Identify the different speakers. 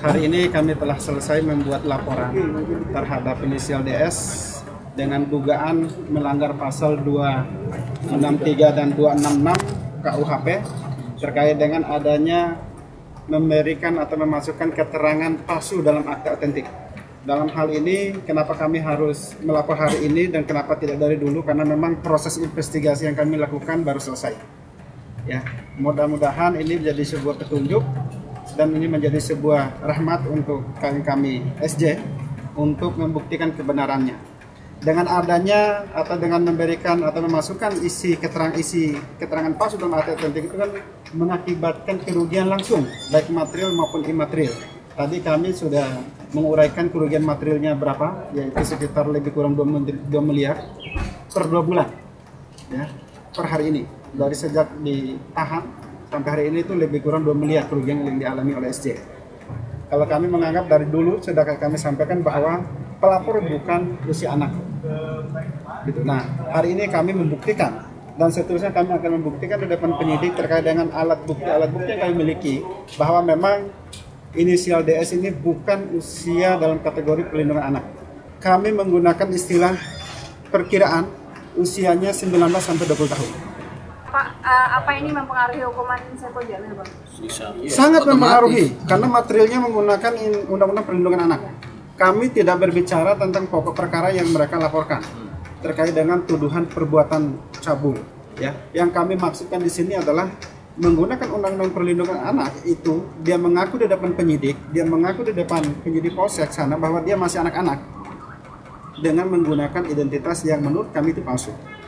Speaker 1: Hari ini kami telah selesai membuat laporan terhadap inisial DS dengan dugaan melanggar pasal 263 dan 266 KUHP terkait dengan adanya memberikan atau memasukkan keterangan palsu dalam akta otentik. Dalam hal ini, kenapa kami harus melapor hari ini dan kenapa tidak dari dulu? Karena memang proses investigasi yang kami lakukan baru selesai. Ya, mudah-mudahan ini menjadi sebuah petunjuk dan ini menjadi sebuah rahmat untuk kami SJ untuk membuktikan kebenarannya. Dengan adanya atau dengan memberikan atau memasukkan isi keterangan palsu dalam akta otentik itu kan mengakibatkan kerugian langsung baik material maupun imaterial. Tadi kami sudah menguraikan kerugian materialnya berapa, yaitu sekitar lebih kurang 2 miliar per 2 bulan ya, per hari ini. Dari sejak ditahan sampai hari ini itu lebih kurang 2 miliar kerugian yang dialami oleh SJ. Kalau kami menganggap dari dulu sudah kami sampaikan bahwa pelapor bukan usia anak gitu. Nah, hari ini kami membuktikan dan seterusnya kami akan membuktikan di depan penyidik terkait dengan alat bukti yang kami miliki bahwa memang inisial DS ini bukan usia dalam kategori perlindungan anak. Kami menggunakan istilah perkiraan usianya 19 sampai 20 tahun.
Speaker 2: Pak, apa ini mempengaruhi hukuman Saiful Jamil, Bang?
Speaker 1: Sangat mempengaruhi karena materialnya menggunakan Undang-Undang Perlindungan Anak. Kami tidak berbicara tentang pokok perkara yang mereka laporkan terkait dengan tuduhan perbuatan cabul. Ya, yang kami maksudkan di sini adalah menggunakan Undang-Undang Perlindungan Anak itu dia mengaku di depan penyidik, dia mengaku di depan penyidik polsek sana bahwa dia masih anak-anak dengan menggunakan identitas yang menurut kami itu palsu.